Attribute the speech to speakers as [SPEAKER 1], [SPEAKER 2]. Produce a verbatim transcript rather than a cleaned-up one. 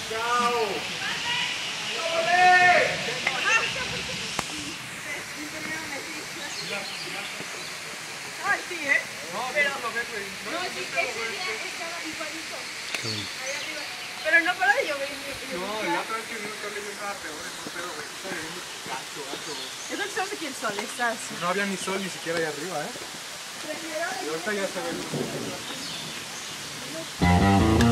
[SPEAKER 1] Chao.
[SPEAKER 2] Ay, sí, ¿eh?
[SPEAKER 1] No,
[SPEAKER 2] pero
[SPEAKER 1] no,
[SPEAKER 2] no, sí, ese día estaba igualito. Ahí arriba. Pero no para de llover.
[SPEAKER 1] No, la otra vez que vino que yo estaba peor, no pedo, güey. Estaba lloviendo gacho, gacho, güey.
[SPEAKER 2] Es lo que se hace que el sol está así.
[SPEAKER 1] No había ni sol ni siquiera ahí arriba, ¿eh?
[SPEAKER 2] Prefiero
[SPEAKER 1] Y ahorita ya se ve.